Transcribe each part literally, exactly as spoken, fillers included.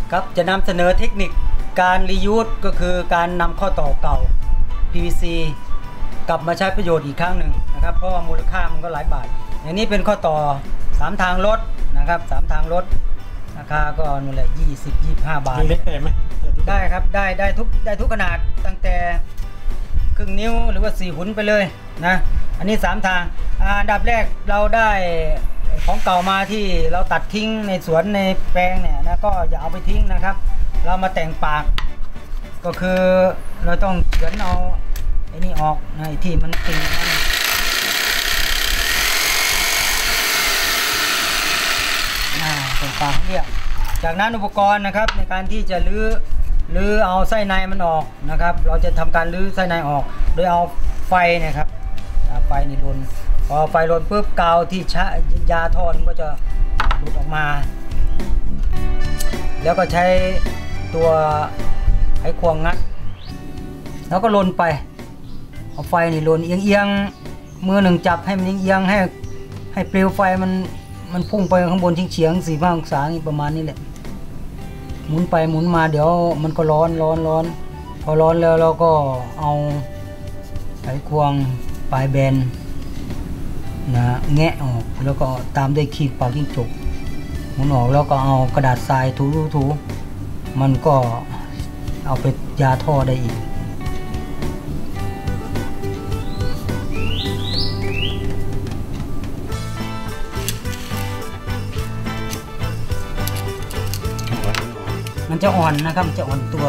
ครับจะนำเสนอเทคนิคการรียูสก็คือการนำข้อต่อเก่า พี วี ซี กลับมาใช้ประโยชน์อีกครั้งหนึ่งนะครับเพราะว่ามูลค่ามันก็หลายบาทอย่างนี้เป็นข้อต่อสามทางรถนะครับสามทางรถราคาก็นู่นแหละยี่สิบ ยี่สิบห้าบาทเล็กได้ไหมได้ครับได้ได้ทุกได้ทุกขนาดตั้งแต่ครึ่งนิ้วหรือว่าสี่หุ่นไปเลยนะอันนี้สามทางอันดับแรกเราได้ของเก่ามาที่เราตัดทิ้งในสวนในแปลงเนี่ยนะก็อย่าเอาไปทิ้งนะครับเรามาแต่งปากก็คือเราต้องเฉือนเอาไอ้นี่ออกไอ้ที่มันติ่งอ่าแต่งปากเรียบจากนั้นอุปกรณ์นะครับในการที่จะลื้อลื้อเอาไส้ในมันออกนะครับเราจะทำการลื้อไส้ในออกโดยเอาไฟนะครับไฟนี่ลนพอไฟลนปุ๊บกาวที่ชะยาท่อมันก็จะหลุดออกมาแล้วก็ใช้ตัวไขควงงัดแล้วก็ลนไปเอาไฟนี่ลนเอียงเอียงมือหนึ่งจับให้มันเอียงให้ให้เปลวไฟมันมันพุ่งไปข้างบนเฉียงสี่ห้าองศานี่ประมาณนี้แหละหมุนไปหมุนมาเดี๋ยวมันก็ร้อนร้อนร้อนพอร้อนแล้วเราก็เอาไขควงปลายแบนนะแงะออกแล้วก็ตามด้วยครีมเป่าจิ้งจกหมุนออกแล้วก็เอากระดาษทรายถูถูมันก็เอาไปยาท่อได้อีกมันจะอ่อนนะครับจะอ่อนตัว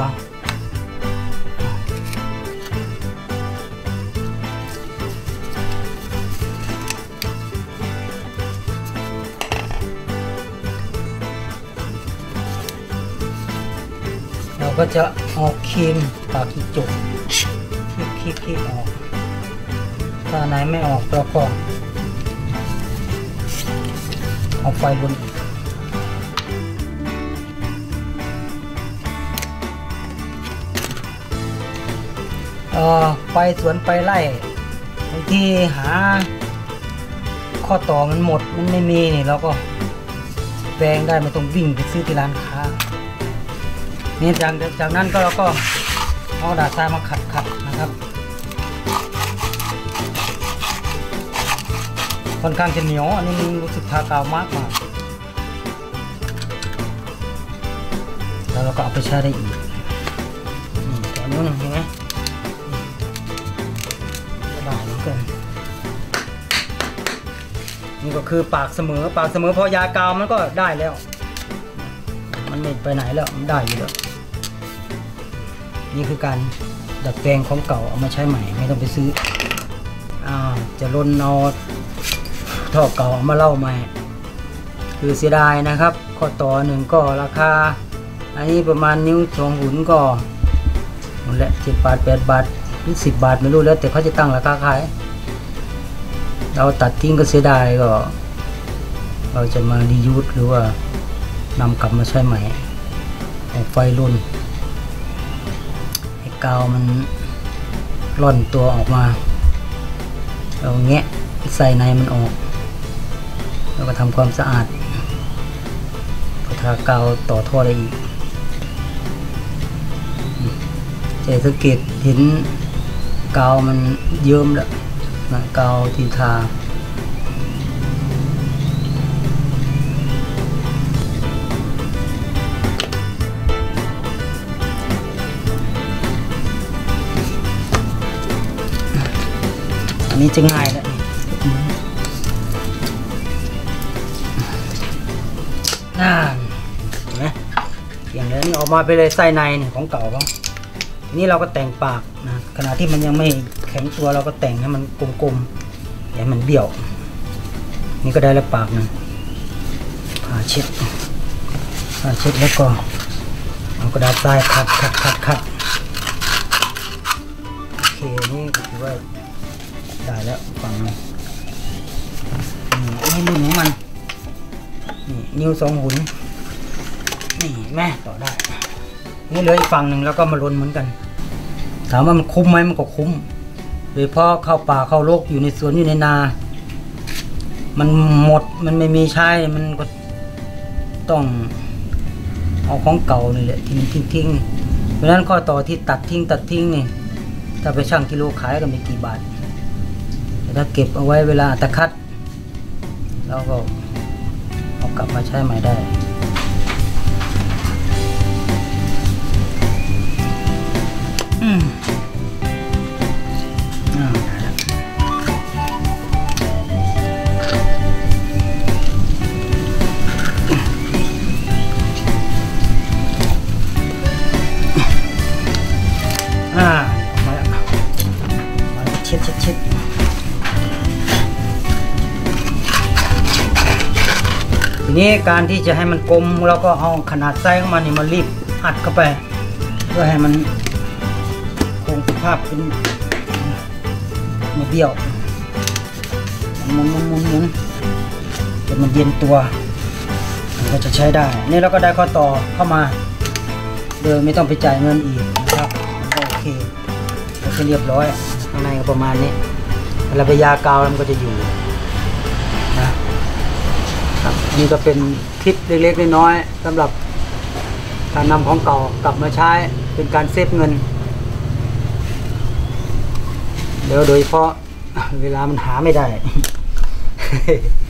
เราก็จะเอาครีมปากจิ้งจกคลิปคลิปคลิปออกถ้าไหนไม่ออกเราก็เอาไฟบนเอ่อไปสวนไปไร่บางทีหาข้อต่อมันหมดมันไม่มีนี่เราก็แปลงได้ไม่ต้องวิ่งไปซื้อที่ร้านค้านี่จากจากนั้นก็เราก็เอาดาษทรายมาขัดขัดนะครับค่อนข้างจะเหนียวอันนี้รู้สึกทากาวมากมากแล้วเราก็เอาไปใช้ได้อีกตอนนู้นเห็นไหมสบายเหลือเกินนี่ก็คือปากเสมอปากเสมอพอยากาวมันก็ได้แล้วมันไม่ไปไหนแล้วมันได้อยู่แล้วนี่คือการดัดแปลงของเก่าเอามาใช้ใหม่ไม่ต้องไปซื้ออ่าจะลนเอาท่อเก่าเอามาเล่าใหม่คือเสียดายนะครับข้อต่อหนึ่งก็ราคาอันนี้ประมาณนิ้วสองหุ่นก็หมดละเจ็ดบาทแปดบาทหรือสิบบาทไม่รู้แล้วแต่เขาจะตั้งราคาขายเราตัดทิ้งก็เสียดายก็เราจะมารียูสหรือว่านำกลับมาใช้ใหม่เอาไฟรุ่นให้กาวมันร่อนตัวออกมาเราแงะใส่ในมันออกแล้วก็ทำความสะอาดก็ทากาวต่อท่อได้อีกจะสังเกตเห็นกาวมันเยิ้มแล้วนะกาวที่ทาอันนี้จะง่ายแล้วน่าเห็นไหมอย่างนี้นี่ออกมาไปเลยไส้ในเนี่ยของเก่าเขาทีนี้เราก็แต่งปากนะขณะที่มันยังไม่แข็งตัวเราก็แต่งให้มันกลมๆให้มันเบี้ยวนี่ก็ได้แล้วปากนึงผ่าเช็ดผ่าเช็ดแล้วก็เอากระดาษทรายขัดขัดขัดขัดโอเคนี่ก็ถือว่าได้แล้วฝั่งนี้นี่รุ่นของมันนี่นิ้วสองหุ่นนี่แม่ต่อได้นี่เหลืออีกฝั่งหนึ่งแล้วก็มาลนเหมือนกันถามว่ามันคุ้มไหมมันก็คุ้มโดยเฉพาะเข้าป่าเข้าโลกอยู่ในสวนอยู่ในนามันหมดมันไม่มีใช้มันก็ต้อง เเอาของเก่านี่แหละที่มันทิ้งๆเพราะนั้นข้อต่อที่ตัดทิ้งตัดทิ้งนี่ถ้าไปชั่งกิโลขายก็ไม่กี่บาทแต่ถ้าเก็บเอาไว้เวลาตะคัดเราก็เอากลับมาใช้ใหม่ได้อืมอ่าได้แล้วอ่ามาแล้วมาเช็ดเช็ดเช็ดทีนี้การที่จะให้มันกลมเราก็เอาขนาดไซส์ของมันนี่มารีบอัดเข้าไปเพื่อให้มันคงสภาพเป็นไม่เบี้ยวหมุนหมุนหมุนหมุนจนมันเย็นตัวมันก็จะใช้ได้นี่เราก็ได้ข้อต่อเข้ามาโดยไม่ต้องไปจ่ายเงินอีกนะครับก็โอเคก็จะเรียบร้อยข้างในก็ประมาณนี้เวลาไปยากาวมันก็จะอยู่นะครับนี่ก็เป็นคลิปเล็กๆน้อยๆสำหรับการนำของเก่ากลับมาใช้เป็นการเซฟเงินเดี๋ยวโดยเฉพาะเวลามันหาไม่ได้